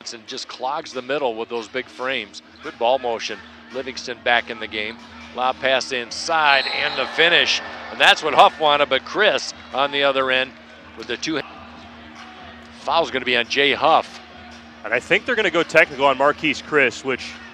and just clogs the middle with those big frames. Good ball motion. Livingston back in the game. Lob pass inside and the finish. And that's what Huff wanted, but Chris on the other end with the two. Foul's going to be on Jay Huff. And I think they're going to go technical on Marquese Chris, which